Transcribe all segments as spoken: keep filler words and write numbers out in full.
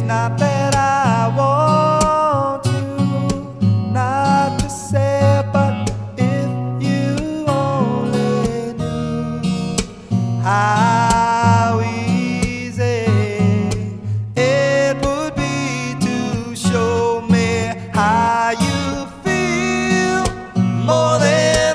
not that I want to, not to say, but if you only knew how easy it would be to show me how you feel. More than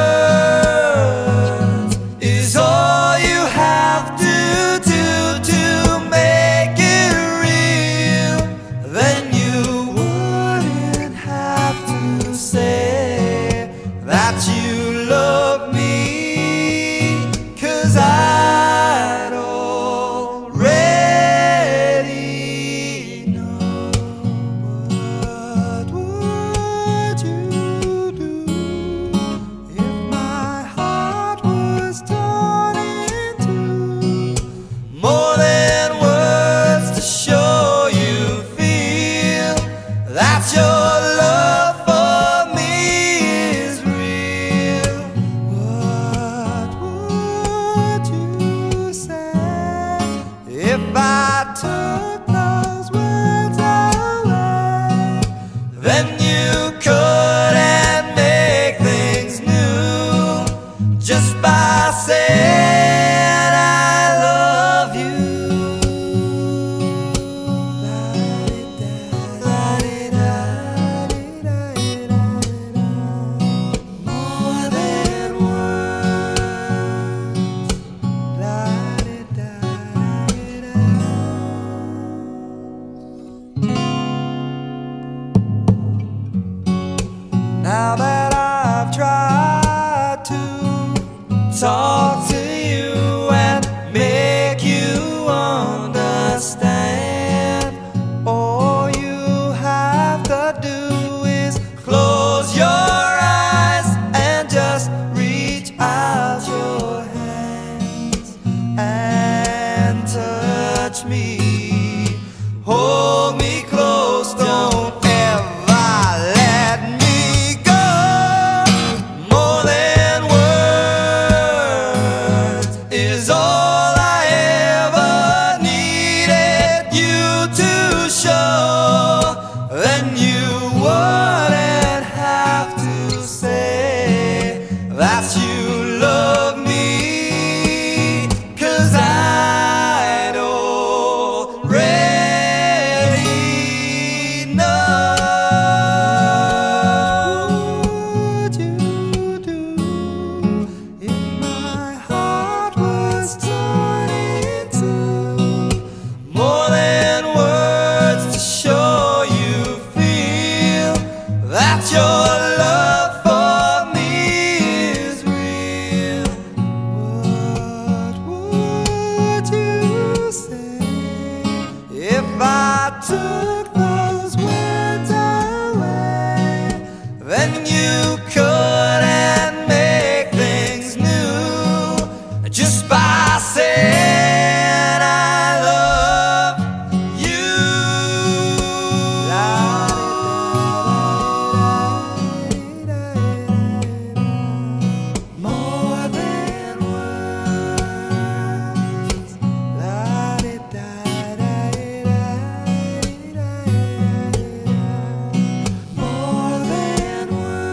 words is all you have to do to make it real. Then you wouldn't have to say that you love me, 'cause I'd already know. What would you do if my heart was torn in two? More than words to show you feel that your love for me is real. What would you say if I took those words away? Then you couldn't make things new just by saying I love you. More than Now that I've tried to talk to you and make you understand, all you have to do is close your eyes and just reach out your hands and touch me. Hold me close, don't ever let me go. More than words is all I ever needed you to show. Then you wouldn't have to say that you love me, 'cause I'd already know. What would you do if my heart was torn in two? More than words to show you feel that your love for me is real. What would you say if I took those words away? Then you couldn't make things new just by saying I love you. More than words. More than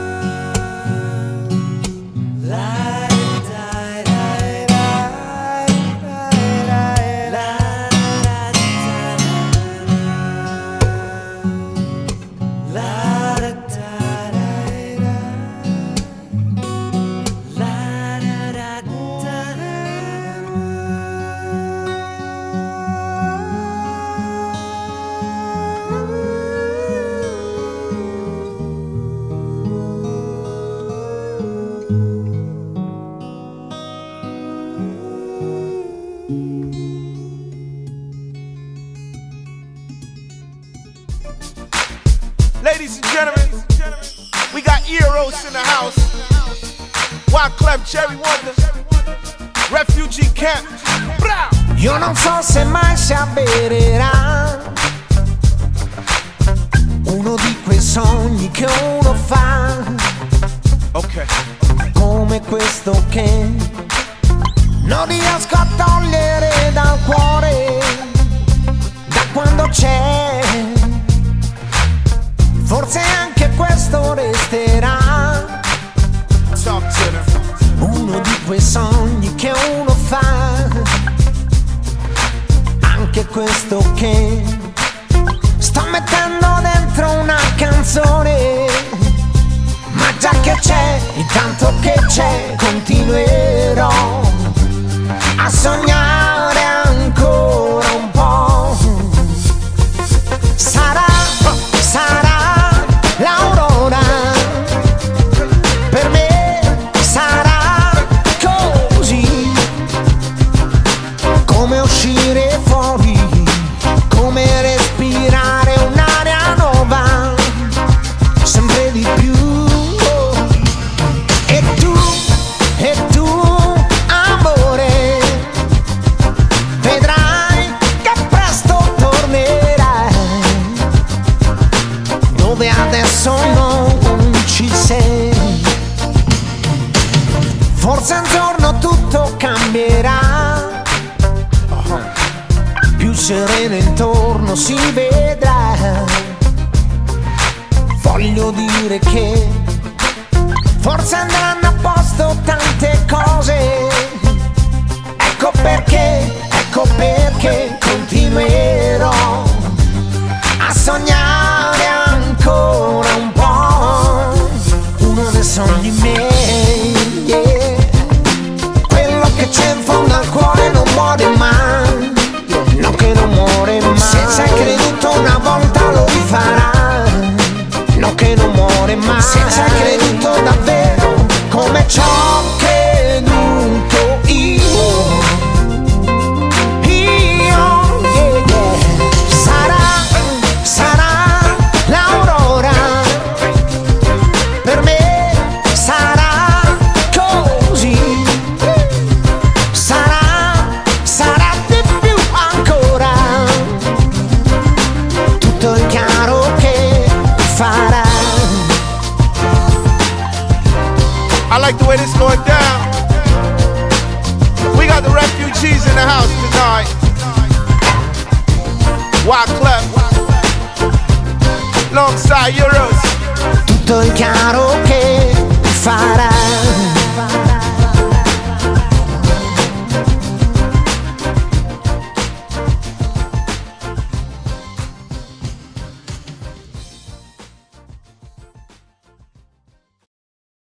Ladies and gentlemen, we got Eros in the house. Wyclef, Jerry Wonder, Refugee Camp. Bra! Io non so se mai si avvererà uno di quei sogni che uno fa, Ok. come questo che non riesco a togliere dal cuore, da quando c'è questo che sto mettendo dentro una canzone, ma già che c'è, intanto che c'è, continuerò a sognare ancora un po'. Sarà, sarà l'aurora, per me sarà così, come uscire fuori, come respirare un'aria nuova, sempre di più. E tu, e tu, amore, vedrai che presto tornerai dove adesso non ci sei. Forse un giorno tutto cambierà, più sereno intorno si vedrà. Voglio dire che forse andranno a posto tante cose. Ecco perché, ecco perché continuerò a sognare ancora un po'. Uno dei sogni miei, yeah. Quello che c'è in fondo al cuore non muore mai, no, che non muore mai. Se ci hai creduto una volta lo rifarà, no, che non muore mai. Se ci hai creduto davvero come ci ho creduto io, io, yeah, yeah. Sarà, sarà l'aurora, per me sarà così, sarà, sarà di più ancora, tutto è chiaro che farà. I like the way this going down. We got the refugees in the house tonight. Wyclef, alongside Euros. Tutto è chiaro che farà.